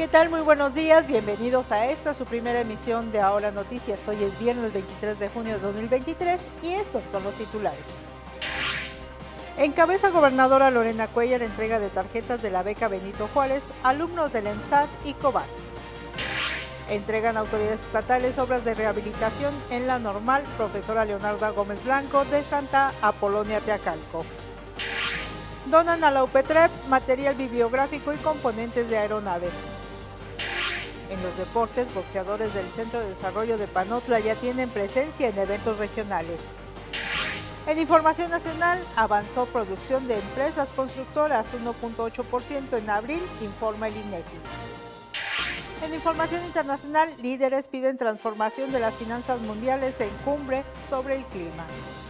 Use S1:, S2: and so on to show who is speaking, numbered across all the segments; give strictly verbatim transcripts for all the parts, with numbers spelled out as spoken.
S1: ¿qué tal? Muy buenos días, bienvenidos a esta, su primera emisión de Ahora Noticias. Hoy es viernes veintitrés de junio de dos mil veintitrés y estos son los titulares. Encabeza gobernadora Lorena Cuéllar entrega de tarjetas de la beca Benito Juárez, alumnos del EMSAT y COBAT. Entregan autoridades estatales obras de rehabilitación en la normal profesora Leonarda Gómez Blanco de Santa Apolonia Teacalco. Donan a la UPETREP material bibliográfico y componentes de aeronaves. En los deportes, boxeadores del Centro de Desarrollo de Panotla ya tienen presencia en eventos regionales. En información nacional, avanzó producción de empresas constructoras uno punto ocho por ciento en abril, informa el INEGI. En información internacional, líderes piden transformación de las finanzas mundiales en cumbre sobre el clima.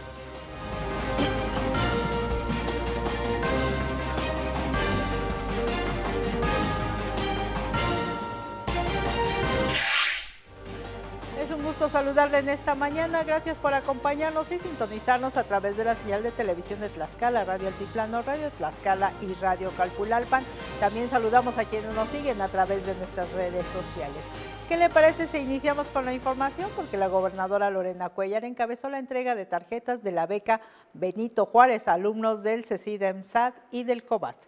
S1: Es un gusto saludarle en esta mañana, gracias por acompañarnos y sintonizarnos a través de la señal de televisión de Tlaxcala, Radio Altiplano, Radio Tlaxcala y Radio Calpulalpan. También saludamos a quienes nos siguen a través de nuestras redes sociales. ¿Qué le parece si iniciamos con la información? Porque la gobernadora Lorena Cuéllar encabezó la entrega de tarjetas de la beca Benito Juárez a alumnos del CECID EMSAT y del COBAT.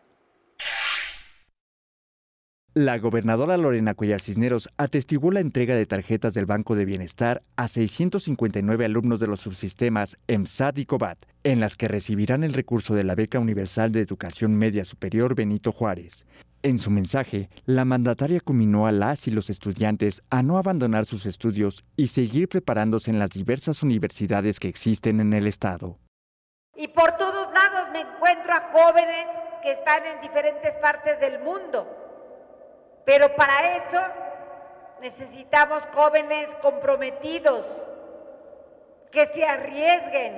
S2: La gobernadora Lorena Cuéllar Cisneros atestiguó la entrega de tarjetas del Banco de Bienestar a seiscientos cincuenta y nueve alumnos de los subsistemas EMSAT y COBAT, en las que recibirán el recurso de la Beca Universal de Educación Media Superior Benito Juárez. En su mensaje, la mandataria conminó a las y los estudiantes a no abandonar sus estudios y seguir preparándose en las diversas universidades que existen en el estado.
S3: Y por todos lados me encuentro a jóvenes que están en diferentes partes del mundo. Pero para eso necesitamos jóvenes comprometidos, que se arriesguen.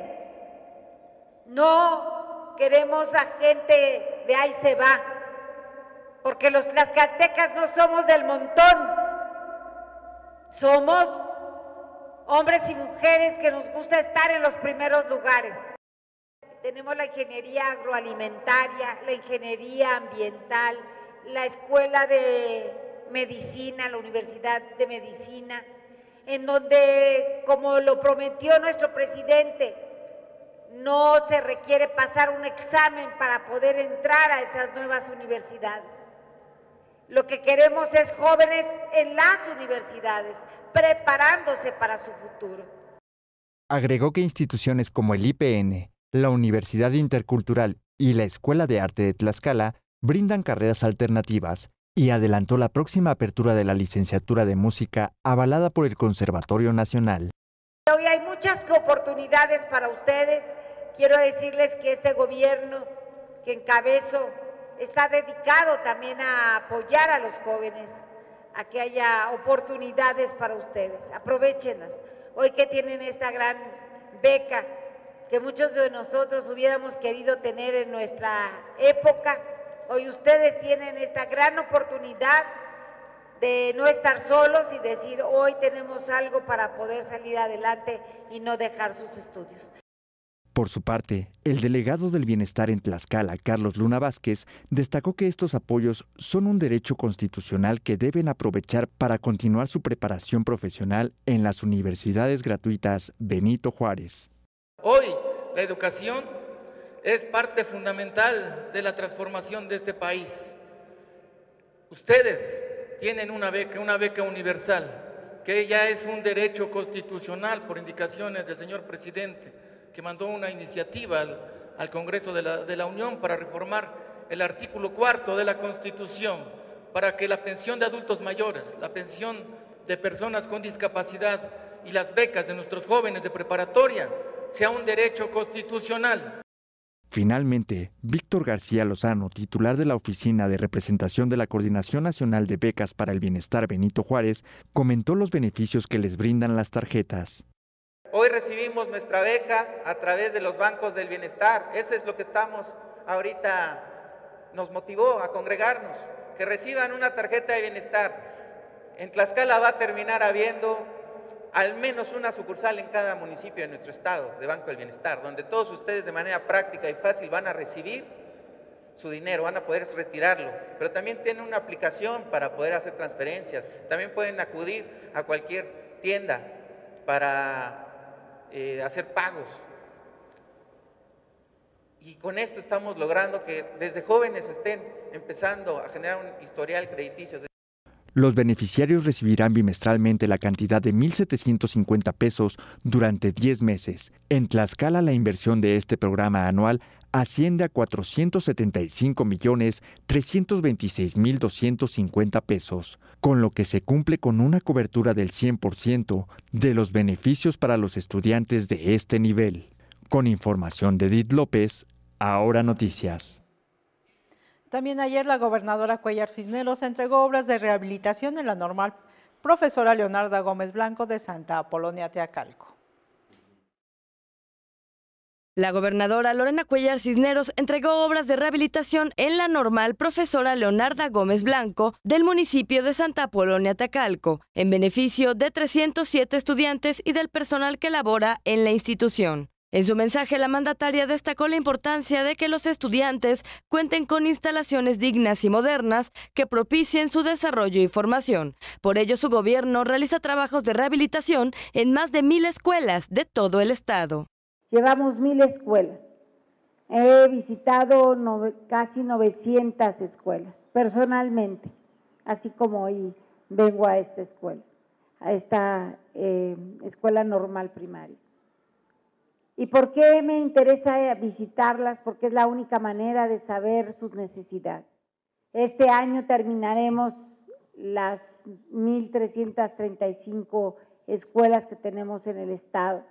S3: No queremos a gente de ahí se va, porque los tlaxcaltecas no somos del montón. Somos hombres y mujeres que nos gusta estar en los primeros lugares. Tenemos la ingeniería agroalimentaria, la ingeniería ambiental, la Escuela de Medicina, la Universidad de Medicina, en donde, como lo prometió nuestro presidente, no se requiere pasar un examen para poder entrar a esas nuevas universidades. Lo que queremos es jóvenes en las universidades, preparándose para su futuro.
S2: Agregó que instituciones como el I P N, la Universidad Intercultural y la Escuela de Arte de Tlaxcala brindan carreras alternativas y adelantó la próxima apertura de la licenciatura de música avalada por el Conservatorio Nacional.
S3: Hoy hay muchas oportunidades para ustedes. Quiero decirles que este gobierno que encabezo está dedicado también a apoyar a los jóvenes, a que haya oportunidades para ustedes. Aprovéchenlas. Hoy que tienen esta gran beca que muchos de nosotros hubiéramos querido tener en nuestra época, hoy ustedes tienen esta gran oportunidad de no estar solos y decir, hoy tenemos algo para poder salir adelante y no dejar sus estudios.
S2: Por su parte, el delegado del Bienestar en Tlaxcala, Carlos Luna Vázquez, destacó que estos apoyos son un derecho constitucional que deben aprovechar para continuar su preparación profesional en las universidades gratuitas Benito Juárez.
S4: Hoy, la educación es parte fundamental de la transformación de este país. Ustedes tienen una beca, una beca universal, que ya es un derecho constitucional por indicaciones del señor presidente, que mandó una iniciativa al, al Congreso de la, de la Unión para reformar el artículo cuarto de la Constitución, para que la pensión de adultos mayores, la pensión de personas con discapacidad y las becas de nuestros jóvenes de preparatoria sea un derecho constitucional.
S2: Finalmente, Víctor García Lozano, titular de la Oficina de Representación de la Coordinación Nacional de Becas para el Bienestar Benito Juárez, comentó los beneficios que les brindan las tarjetas.
S5: Hoy recibimos nuestra beca a través de los bancos del bienestar. Eso es lo que estamos ahorita, nos motivó a congregarnos, que reciban una tarjeta de bienestar. En Tlaxcala va a terminar habiendo al menos una sucursal en cada municipio de nuestro estado de Banco del Bienestar, donde todos ustedes de manera práctica y fácil van a recibir su dinero, van a poder retirarlo, pero también tienen una aplicación para poder hacer transferencias, también pueden acudir a cualquier tienda para eh, hacer pagos. Y con esto estamos logrando que desde jóvenes estén empezando a generar un historial crediticio.
S2: Los beneficiarios recibirán bimestralmente la cantidad de mil setecientos cincuenta pesos durante diez meses. En Tlaxcala, la inversión de este programa anual asciende a cuatrocientos setenta y cinco millones trescientos veintiséis mil doscientos cincuenta pesos, con lo que se cumple con una cobertura del cien por ciento de los beneficios para los estudiantes de este nivel. Con información de Edith López, Ahora Noticias.
S1: También ayer la gobernadora Cuéllar Cisneros entregó obras de rehabilitación en la normal profesora Leonarda Gómez Blanco de Santa Apolonia Teacalco.
S6: La gobernadora Lorena Cuéllar Cisneros entregó obras de rehabilitación en la normal profesora Leonarda Gómez Blanco del municipio de Santa Apolonia Teacalco, en beneficio de trescientos siete estudiantes y del personal que labora en la institución. En su mensaje, la mandataria destacó la importancia de que los estudiantes cuenten con instalaciones dignas y modernas que propicien su desarrollo y formación. Por ello, su gobierno realiza trabajos de rehabilitación en más de mil escuelas de todo el estado.
S7: Llevamos mil escuelas. He visitado no, casi novecientas escuelas personalmente, así como hoy vengo a esta escuela, a esta eh, escuela normal primaria. ¿Y por qué me interesa visitarlas? Porque es la única manera de saber sus necesidades. Este año terminaremos las mil trescientas treinta y cinco escuelas que tenemos en el estado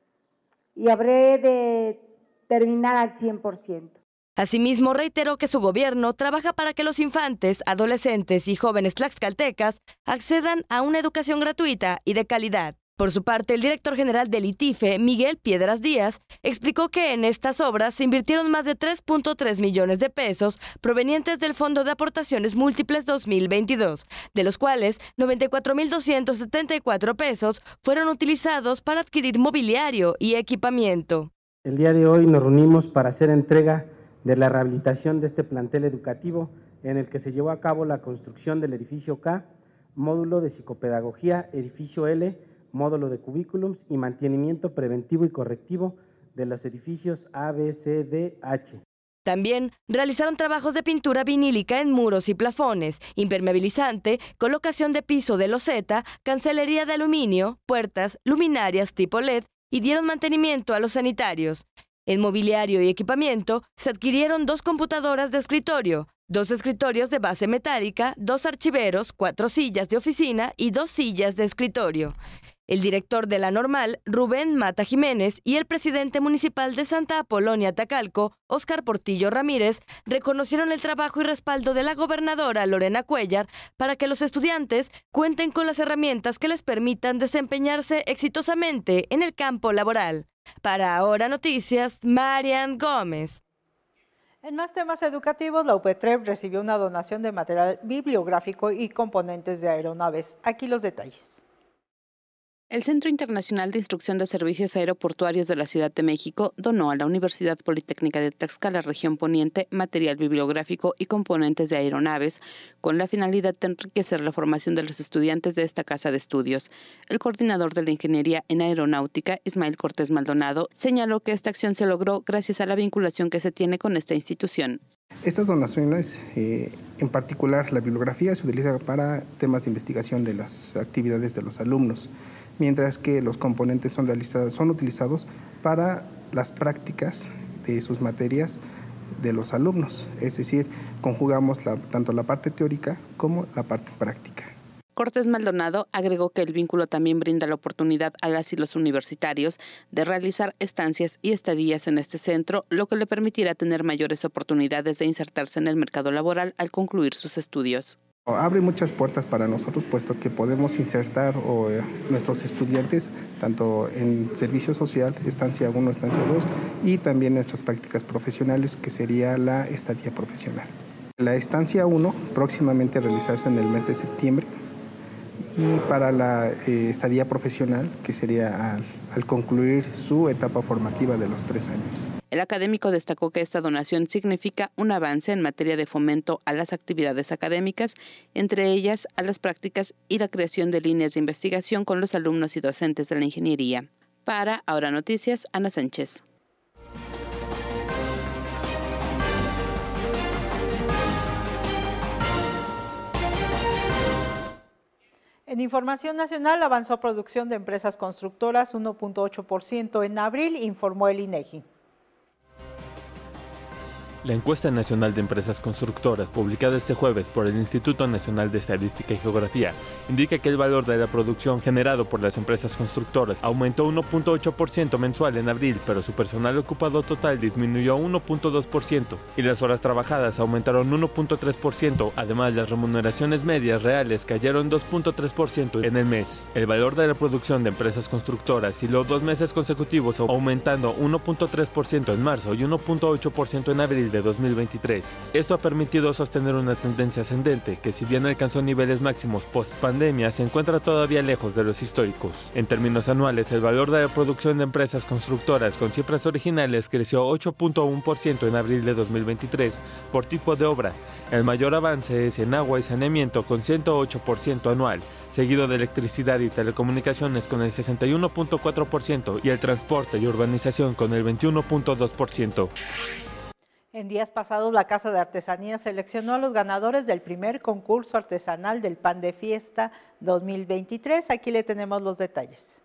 S7: y habré de terminar al cien por ciento.
S6: Asimismo, reiteró que su gobierno trabaja para que los infantes, adolescentes y jóvenes tlaxcaltecas accedan a una educación gratuita y de calidad. Por su parte, el director general del I T I F E, Miguel Piedras Díaz, explicó que en estas obras se invirtieron más de tres punto tres millones de pesos provenientes del Fondo de Aportaciones Múltiples dos mil veintidós, de los cuales noventa y cuatro mil doscientos setenta y cuatro pesos fueron utilizados para adquirir mobiliario y equipamiento.
S8: El día de hoy nos reunimos para hacer entrega de la rehabilitación de este plantel educativo en el que se llevó a cabo la construcción del edificio K, módulo de psicopedagogía, edificio L, módulo de cubículums y mantenimiento preventivo y correctivo de los edificios A, B, C, D, H.
S6: También realizaron trabajos de pintura vinílica en muros y plafones, impermeabilizante, colocación de piso de loseta, cancelería de aluminio, puertas, luminarias tipo L E D y dieron mantenimiento a los sanitarios. En mobiliario y equipamiento se adquirieron dos computadoras de escritorio, dos escritorios de base metálica, dos archiveros, cuatro sillas de oficina y dos sillas de escritorio. El director de la normal, Rubén Mata Jiménez, y el presidente municipal de Santa Apolonia Teacalco, Óscar Portillo Ramírez, reconocieron el trabajo y respaldo de la gobernadora Lorena Cuéllar para que los estudiantes cuenten con las herramientas que les permitan desempeñarse exitosamente en el campo laboral. Para Ahora Noticias, Marian Gómez.
S1: En más temas educativos, la U P T R E P recibió una donación de material bibliográfico y componentes de aeronaves. Aquí los detalles.
S9: El Centro Internacional de Instrucción de Servicios Aeroportuarios de la Ciudad de México donó a la Universidad Politécnica de Tlaxcala, Región Poniente, material bibliográfico y componentes de aeronaves, con la finalidad de enriquecer la formación de los estudiantes de esta casa de estudios. El coordinador de la Ingeniería en Aeronáutica, Ismael Cortés Maldonado, señaló que esta acción se logró gracias a la vinculación que se tiene con esta institución.
S10: Estas donaciones, eh, en particular la bibliografía, se utiliza para temas de investigación de las actividades de los alumnos, mientras que los componentes son, realizados, son utilizados para las prácticas de sus materias de los alumnos, es decir, conjugamos la, tanto la parte teórica como la parte práctica.
S9: Cortés Maldonado agregó que el vínculo también brinda la oportunidad a las y los universitarios de realizar estancias y estadías en este centro, lo que le permitirá tener mayores oportunidades de insertarse en el mercado laboral al concluir sus estudios.
S10: Abre muchas puertas para nosotros, puesto que podemos insertar o, eh, nuestros estudiantes tanto en servicio social, estancia uno, estancia dos, y también nuestras prácticas profesionales, que sería la estadía profesional. La estancia uno próximamente a realizarse en el mes de septiembre, y para la eh, estadía profesional, que sería a, al concluir su etapa formativa de los tres años.
S9: El académico destacó que esta donación significa un avance en materia de fomento a las actividades académicas, entre ellas a las prácticas y la creación de líneas de investigación con los alumnos y docentes de la ingeniería. Para Ahora Noticias, Ana Sánchez.
S1: En información nacional, avanzó producción de empresas constructoras uno punto ocho por ciento en abril, informó el INEGI.
S11: La encuesta nacional de empresas constructoras, publicada este jueves por el Instituto Nacional de Estadística y Geografía, indica que el valor de la producción generado por las empresas constructoras aumentó uno punto ocho por ciento mensual en abril, pero su personal ocupado total disminuyó uno punto dos por ciento y las horas trabajadas aumentaron uno punto tres por ciento. Además, las remuneraciones medias reales cayeron dos punto tres por ciento en el mes. El valor de la producción de empresas constructoras siguió dos meses consecutivos, aumentando uno punto tres por ciento en marzo y uno punto ocho por ciento en abril de dos mil veintitrés. Esto ha permitido sostener una tendencia ascendente que, si bien alcanzó niveles máximos post pandemia, se encuentra todavía lejos de los históricos. En términos anuales, el valor de la producción de empresas constructoras con cifras originales creció ocho punto uno por ciento en abril de dos mil veintitrés por tipo de obra. El mayor avance es en agua y saneamiento con ciento ocho por ciento anual, seguido de electricidad y telecomunicaciones con el sesenta y uno punto cuatro por ciento y el transporte y urbanización con el veintiuno punto dos por ciento.
S1: En días pasados, la Casa de Artesanías seleccionó a los ganadores del primer concurso artesanal del Pan de Fiesta dos mil veintitrés. Aquí le tenemos los detalles.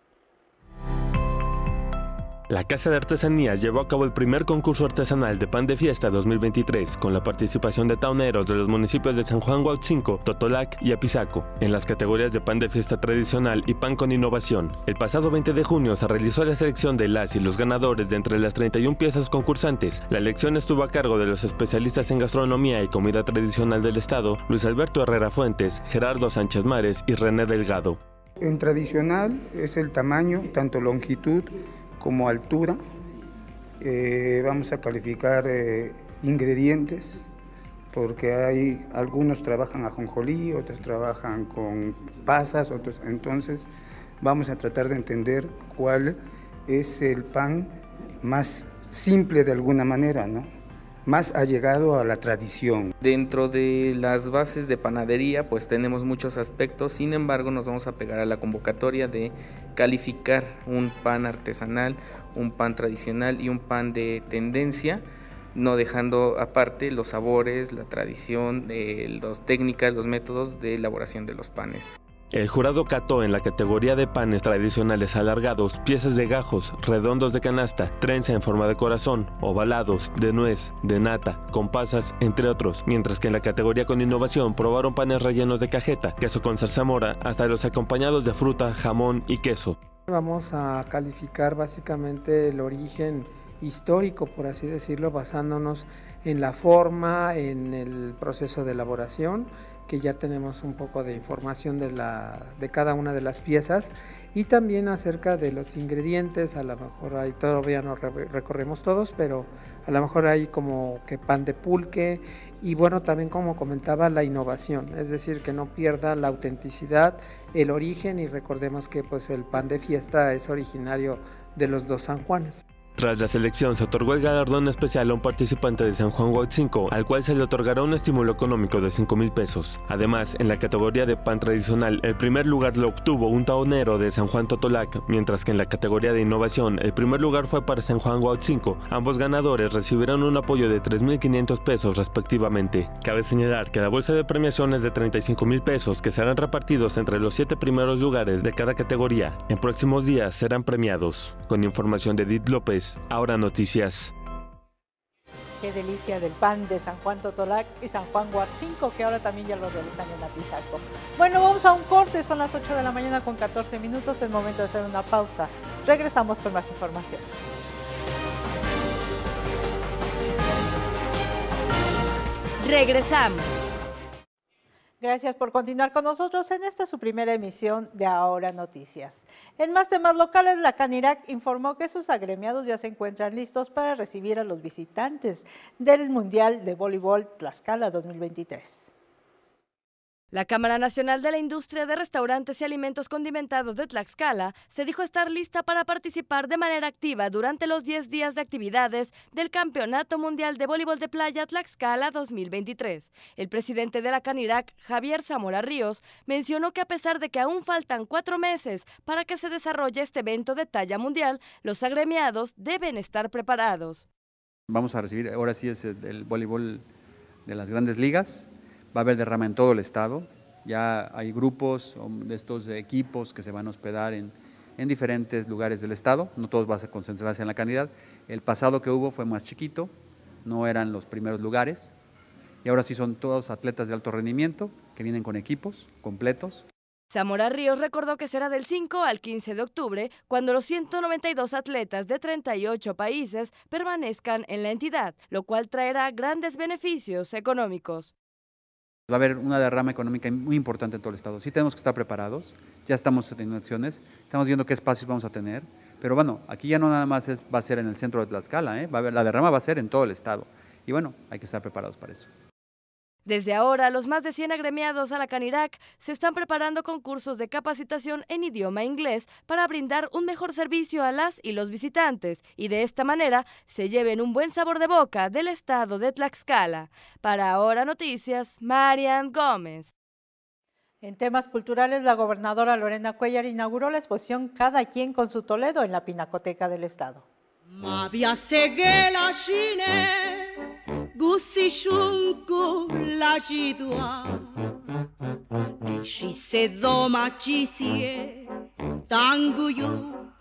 S11: La Casa de Artesanías llevó a cabo el primer concurso artesanal de Pan de Fiesta dos mil veintitrés, con la participación de tauneros de los municipios de San Juan Huautzinco, Totolac y Apizaco, en las categorías de Pan de Fiesta tradicional y Pan con innovación. El pasado veinte de junio se realizó la selección de las y los ganadores de entre las treinta y una piezas concursantes. La elección estuvo a cargo de los especialistas en gastronomía y comida tradicional del estado, Luis Alberto Herrera Fuentes, Gerardo Sánchez Mares y René Delgado.
S12: En tradicional es el tamaño, tanto longitud como altura. Eh, vamos a calificar eh, ingredientes, porque hay algunos trabajan ajonjolí, otros trabajan con pasas, otros, entonces vamos a tratar de entender cuál es el pan más simple de alguna manera, ¿no? Más allegado a la tradición.
S13: Dentro de las bases de panadería pues tenemos muchos aspectos, sin embargo nos vamos a pegar a la convocatoria de calificar un pan artesanal, un pan tradicional y un pan de tendencia, no dejando aparte los sabores, la tradición, eh, las técnicas, los métodos de elaboración de los panes.
S11: El jurado cató en la categoría de panes tradicionales alargados, piezas de gajos, redondos de canasta, trenza en forma de corazón, ovalados, de nuez, de nata, con pasas, entre otros, mientras que en la categoría con innovación probaron panes rellenos de cajeta, queso con zarzamora, hasta los acompañados de fruta, jamón y queso.
S14: Vamos a calificar básicamente el origen histórico, por así decirlo, basándonos en la forma, en el proceso de elaboración, que ya tenemos un poco de información de, la, de cada una de las piezas, y también acerca de los ingredientes. A lo mejor ahí todavía no recorremos todos, pero a lo mejor hay como que pan de pulque, y bueno, también como comentaba, la innovación, es decir, que no pierda la autenticidad, el origen, y recordemos que pues el pan de fiesta es originario de los dos San Juanes.
S11: Tras la selección se otorgó el galardón especial a un participante de San Juan Huautzinco, al cual se le otorgará un estímulo económico de cinco mil pesos. Además, en la categoría de pan tradicional, el primer lugar lo obtuvo un taonero de San Juan Totolac, mientras que en la categoría de innovación, el primer lugar fue para San Juan Huautzinco. Ambos ganadores recibirán un apoyo de tres mil quinientos pesos respectivamente. Cabe señalar que la bolsa de premiación es de treinta y cinco mil pesos, que serán repartidos entre los siete primeros lugares de cada categoría. En próximos días serán premiados. Con información de Edith López, Ahora Noticias.
S1: Qué delicia del pan de San Juan Totolac y San Juan Huautzinco, que ahora también ya lo realizan en Apizaco. Bueno, vamos a un corte, son las ocho de la mañana con catorce minutos, es momento de hacer una pausa. Regresamos con más información.
S6: Regresamos.
S1: Gracias por continuar con nosotros en esta su primera emisión de Ahora Noticias. En más temas locales, la Canirac informó que sus agremiados ya se encuentran listos para recibir a los visitantes del Mundial de Voleibol Tlaxcala dos mil veintitrés.
S6: La Cámara Nacional de la Industria de Restaurantes y Alimentos Condimentados de Tlaxcala se dijo estar lista para participar de manera activa durante los diez días de actividades del Campeonato Mundial de Voleibol de Playa Tlaxcala dos mil veintitrés. El presidente de la Canirac, Javier Zamora Ríos, mencionó que a pesar de que aún faltan cuatro meses para que se desarrolle este evento de talla mundial, los agremiados deben estar preparados.
S15: Vamos a recibir, ahora sí es el voleibol de las grandes ligas. Va a haber derrama en todo el estado, ya hay grupos de estos equipos que se van a hospedar en, en diferentes lugares del estado, no todos van a concentrarse en la Canidad. El pasado que hubo fue más chiquito, no eran los primeros lugares, y ahora sí son todos atletas de alto rendimiento que vienen con equipos completos.
S6: Zamora Ríos recordó que será del cinco al quince de octubre cuando los ciento noventa y dos atletas de treinta y ocho países permanezcan en la entidad, lo cual traerá grandes beneficios económicos.
S15: Va a haber una derrama económica muy importante en todo el estado. Sí tenemos que estar preparados, ya estamos teniendo acciones, estamos viendo qué espacios vamos a tener, pero bueno, aquí ya no nada más es, va a ser en el centro de Tlaxcala, ¿eh? va a haber, la derrama va a ser en todo el estado y bueno, hay que estar preparados para eso.
S6: Desde ahora, los más de cien agremiados a la Canirac se están preparando con cursos de capacitación en idioma inglés para brindar un mejor servicio a las y los visitantes y de esta manera se lleven un buen sabor de boca del estado de Tlaxcala. Para Ahora Noticias, Marian Gómez.
S1: En temas culturales, la gobernadora Lorena Cuéllar inauguró la exposición Cada quien con su Toledo en la Pinacoteca del Estado.
S16: Gusishunku lajidua Shissedo machisie Tanguyu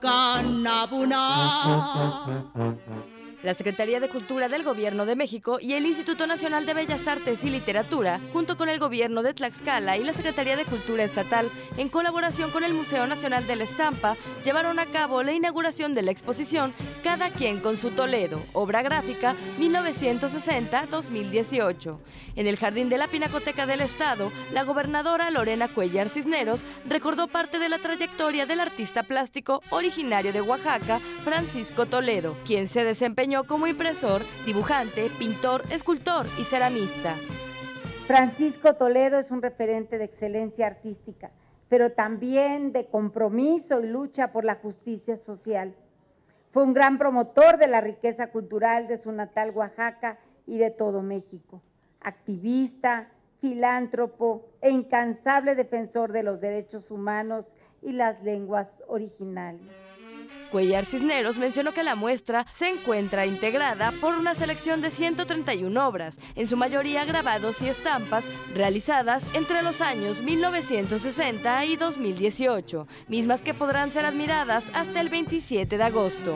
S16: kanabuna.
S6: La Secretaría de Cultura del Gobierno de México y el Instituto Nacional de Bellas Artes y Literatura, junto con el Gobierno de Tlaxcala y la Secretaría de Cultura Estatal, en colaboración con el Museo Nacional de la Estampa, llevaron a cabo la inauguración de la exposición Cada quien con su Toledo, obra gráfica mil novecientos sesenta a dos mil dieciocho. En el Jardín de la Pinacoteca del Estado, la gobernadora Lorena Cuéllar Cisneros recordó parte de la trayectoria del artista plástico originario de Oaxaca, Francisco Toledo, quien se desempeñó como impresor, dibujante, pintor, escultor y ceramista.
S7: Francisco Toledo es un referente de excelencia artística, pero también de compromiso y lucha por la justicia social. Fue un gran promotor de la riqueza cultural de su natal Oaxaca y de todo México. Activista, filántropo e incansable defensor de los derechos humanos y las lenguas originales.
S6: Cuéllar Cisneros mencionó que la muestra se encuentra integrada por una selección de ciento treinta y una obras, en su mayoría grabados y estampas, realizadas entre los años mil novecientos sesenta y dos mil dieciocho, mismas que podrán ser admiradas hasta el veintisiete de agosto.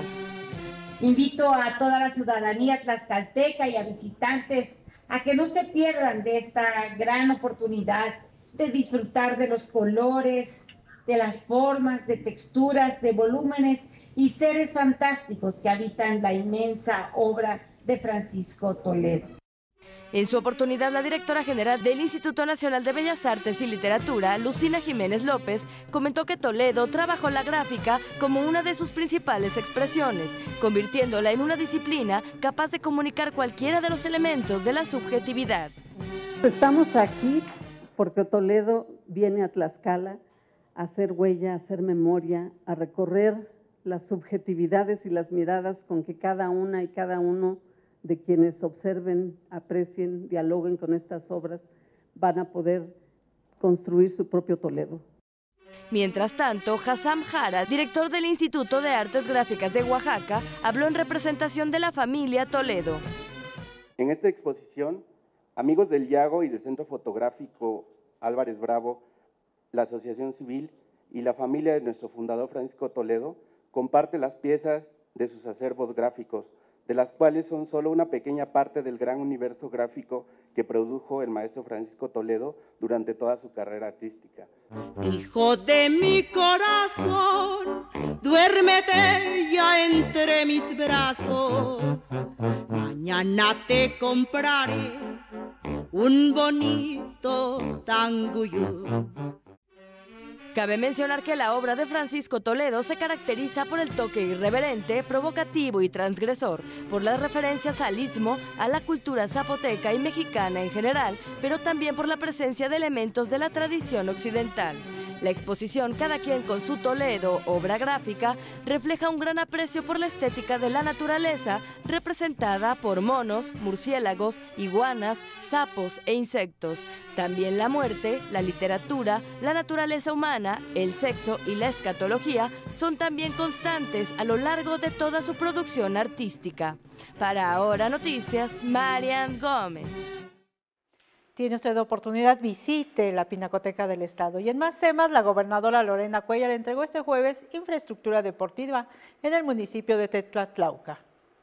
S7: Invito a toda la ciudadanía tlaxcalteca y a visitantes a que no se pierdan de esta gran oportunidad de disfrutar de los colores, de las formas, de texturas, de volúmenes y seres fantásticos que habitan la inmensa obra de Francisco Toledo.
S6: En su oportunidad, la directora general del Instituto Nacional de Bellas Artes y Literatura, Lucina Jiménez López, comentó que Toledo trabajó la gráfica como una de sus principales expresiones, convirtiéndola en una disciplina capaz de comunicar cualquiera de los elementos de la subjetividad.
S17: Estamos aquí porque Toledo viene a Tlaxcala a hacer huella, a hacer memoria, a recorrer las subjetividades y las miradas con que cada una y cada uno de quienes observen, aprecien, dialoguen con estas obras, van a poder construir su propio Toledo.
S6: Mientras tanto, Hassam Jara, director del Instituto de Artes Gráficas de Oaxaca, habló en representación de la familia Toledo.
S18: En esta exposición, amigos del Yago y del Centro Fotográfico Álvarez Bravo, la Asociación Civil y la familia de nuestro fundador Francisco Toledo comparte las piezas de sus acervos gráficos, de las cuales son solo una pequeña parte del gran universo gráfico que produjo el maestro Francisco Toledo durante toda su carrera artística.
S16: Hijo de mi corazón, duérmete ya entre mis brazos, mañana te compraré un bonito tanguyú.
S6: Cabe mencionar que la obra de Francisco Toledo se caracteriza por el toque irreverente, provocativo y transgresor, por las referencias al istmo, a la cultura zapoteca y mexicana en general, pero también por la presencia de elementos de la tradición occidental. La exposición Cada quien con su Toledo, obra gráfica, refleja un gran aprecio por la estética de la naturaleza, representada por monos, murciélagos, iguanas, sapos e insectos. También la muerte, la literatura, la naturaleza humana, el sexo y la escatología son también constantes a lo largo de toda su producción artística. Para Ahora Noticias, Marian Gómez.
S1: Tiene usted oportunidad, visite la Pinacoteca del Estado. Y en más temas, la gobernadora Lorena Cuéllar entregó este jueves infraestructura deportiva en el municipio de Tetlatlauca.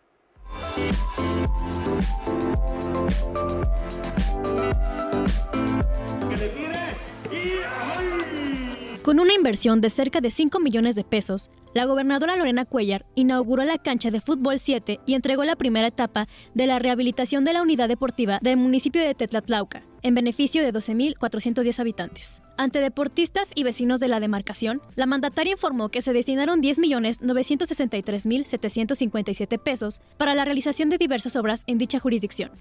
S19: Con una inversión de cerca de cinco millones de pesos, la gobernadora Lorena Cuéllar inauguró la cancha de fútbol siete y entregó la primera etapa de la rehabilitación de la unidad deportiva del municipio de Tetlatlauca, en beneficio de doce mil cuatrocientos diez habitantes. Ante deportistas y vecinos de la demarcación, la mandataria informó que se destinaron diez millones novecientos sesenta y tres mil setecientos cincuenta y siete pesos para la realización de diversas obras en dicha jurisdicción.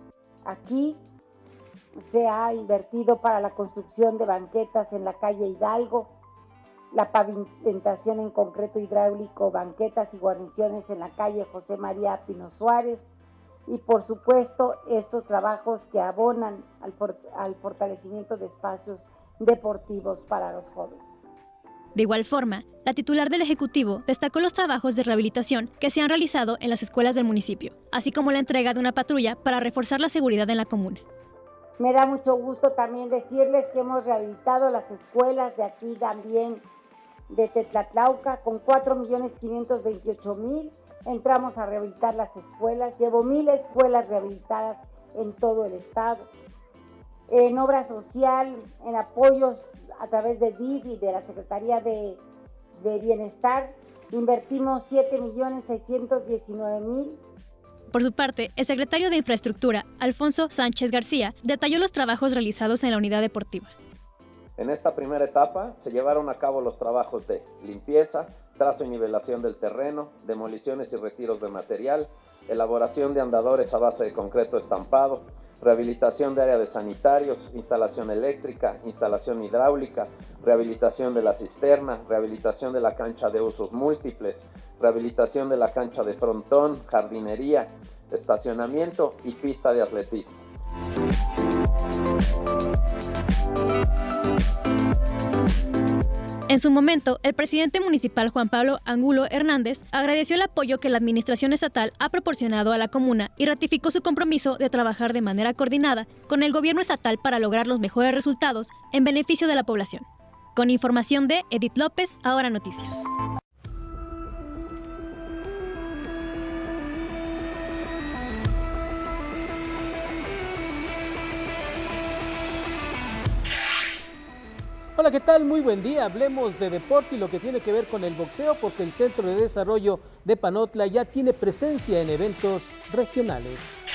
S7: Aquí se ha invertido para la construcción de banquetas en la calle Hidalgo, la pavimentación en concreto hidráulico, banquetas y guarniciones en la calle José María Pino Suárez y por supuesto estos trabajos que abonan al, for al fortalecimiento de espacios deportivos para los jóvenes.
S19: De igual forma, la titular del Ejecutivo destacó los trabajos de rehabilitación que se han realizado en las escuelas del municipio, así como la entrega de una patrulla para reforzar la seguridad en la comuna.
S7: Me da mucho gusto también decirles que hemos rehabilitado las escuelas de aquí también de Tetlatlauca con cuatro millones quinientos veintiocho mil. Entramos a rehabilitar las escuelas, llevo mil escuelas rehabilitadas en todo el estado. En obra social, en apoyos a través de D I F y de la Secretaría de, de Bienestar, invertimos siete millones seiscientos diecinueve mil.
S19: Por su parte, el secretario de Infraestructura, Alfonso Sánchez García, detalló los trabajos realizados en la unidad deportiva.
S20: En esta primera etapa se llevaron a cabo los trabajos de limpieza, trazo y nivelación del terreno, demoliciones y retiros de material, elaboración de andadores a base de concreto estampado, rehabilitación de área de sanitarios, instalación eléctrica, instalación hidráulica, rehabilitación de la cisterna, rehabilitación de la cancha de usos múltiples, rehabilitación de la cancha de frontón, jardinería, estacionamiento y pista de atletismo.
S19: En su momento, el presidente municipal Juan Pablo Angulo Hernández agradeció el apoyo que la administración estatal ha proporcionado a la comuna y ratificó su compromiso de trabajar de manera coordinada con el gobierno estatal para lograr los mejores resultados en beneficio de la población. Con información de Edith López, Ahora Noticias.
S21: Hola, ¿qué tal? Muy buen día. Hablemos de deporte y lo que tiene que ver con el boxeo, porque el Centro de Desarrollo de Panotla ya tiene presencia en eventos regionales.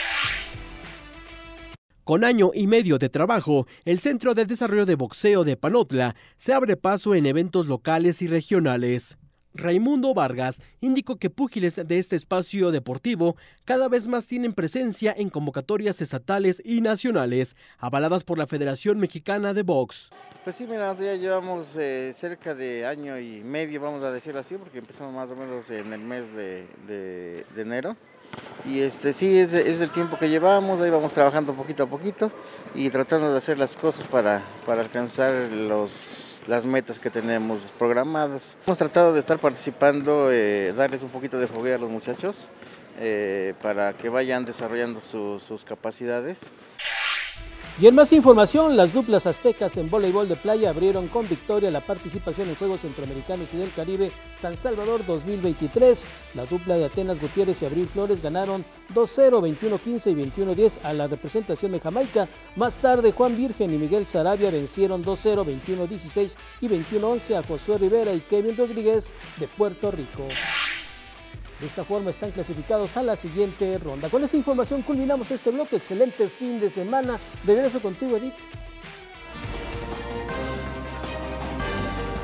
S22: Con año y medio de trabajo, el Centro de Desarrollo de Boxeo de Panotla se abre paso en eventos locales y regionales. Raimundo Vargas indicó que púgiles de este espacio deportivo cada vez más tienen presencia en convocatorias estatales y nacionales, avaladas por la Federación Mexicana de Box.
S23: Pues sí, mira, ya llevamos eh, cerca de año y medio, vamos a decirlo así, porque empezamos más o menos en el mes de, de, de enero. Y este sí, es, es el tiempo que llevamos, ahí vamos trabajando poquito a poquito y tratando de hacer las cosas para, para alcanzar los, las metas que tenemos programadas. Hemos tratado de estar participando, eh, darles un poquito de fogueo a los muchachos eh, para que vayan desarrollando su, sus capacidades.
S21: Y en más información, las duplas aztecas en voleibol de playa abrieron con victoria la participación en Juegos Centroamericanos y del Caribe San Salvador dos mil veintitrés. La dupla de Atenas Gutiérrez y Abril Flores ganaron dos cero, veintiuno quince y veintiuno diez a la representación de Jamaica. Más tarde, Juan Virgen y Miguel Sarabia vencieron dos cero, veintiuno dieciséis y veintiuno once a Josué Rivera y Kevin Rodríguez de Puerto Rico. De esta forma están clasificados a la siguiente ronda. Con esta información culminamos este bloque. Excelente fin de semana. De regreso contigo, Edith.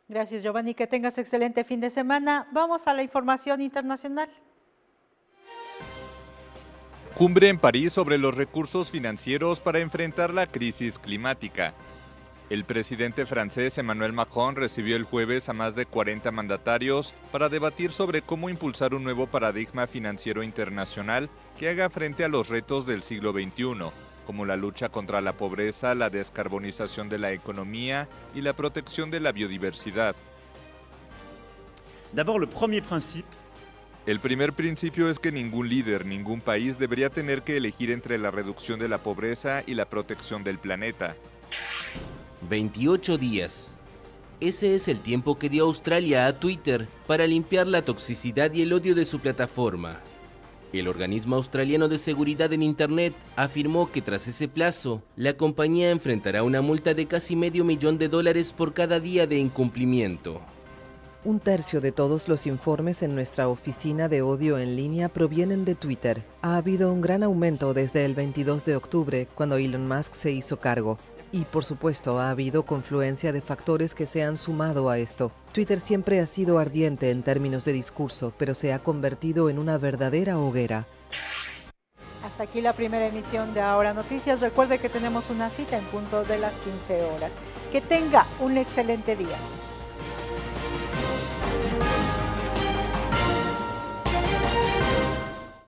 S1: Gracias, Giovanni. Que tengas excelente fin de semana. Vamos a la información internacional.
S3: Cumbre en París sobre los recursos financieros para enfrentar la crisis climática. El presidente francés Emmanuel Macron recibió el jueves a más de cuarenta mandatarios para debatir sobre cómo impulsar un nuevo paradigma financiero internacional que haga frente a los retos del siglo veintiuno, como la lucha contra la pobreza, la descarbonización de la economía y la protección de la biodiversidad.
S4: D'abord, le premier principe.
S3: El primer principio es que ningún líder, ningún país debería tener que elegir entre la reducción de la pobreza y la protección del planeta.
S5: veintiocho días. Ese es el tiempo que dio Australia a Twitter para limpiar la toxicidad y el odio de su plataforma. El organismo australiano de seguridad en Internet afirmó que tras ese plazo, la compañía enfrentará una multa de casi medio millón de dólares por cada día de incumplimiento.
S24: Un tercio de todos los informes en nuestra oficina de odio en línea provienen de Twitter. Ha habido un gran aumento desde el veintidós de octubre, cuando Elon Musk se hizo cargo. Y por supuesto ha habido confluencia de factores que se han sumado a esto. Twitter siempre ha sido ardiente en términos de discurso, pero se ha convertido en una verdadera hoguera.
S1: Hasta aquí la primera emisión de Ahora Noticias. Recuerde que tenemos una cita en punto de las quince horas. Que tenga un excelente día.